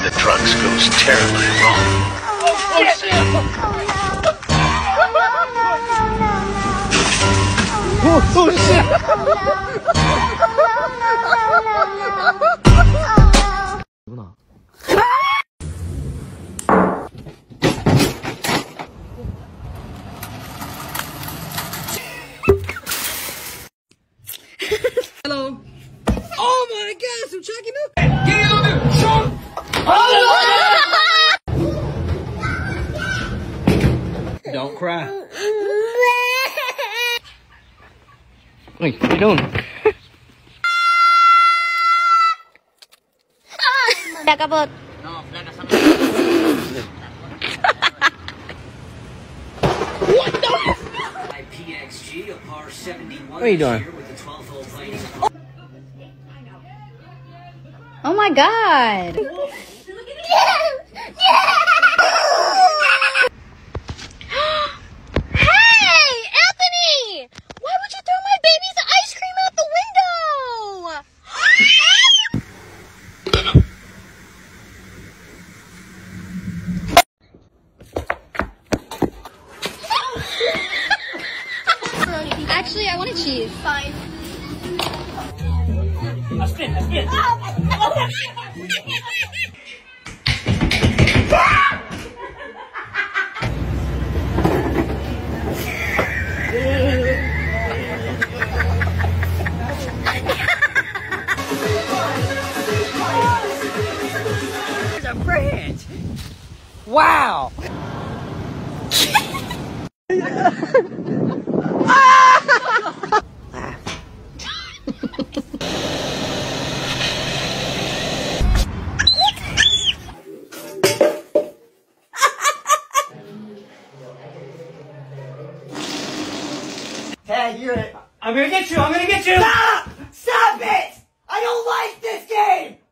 the drugs goes terribly wrong. Oh, shit! Oh, shit! Hello. Oh my God, some chucking up. Don't cry. Wait, what are you doing? Kabut. What are you doing? Oh my God. Hey, Anthony! Why would you throw my baby's ice cream out the window? Actually, I wanted cheese. Fine. I spin. There's a branch. Wow. Hey, I'm gonna get you! Stop! Stop it! I don't like this game!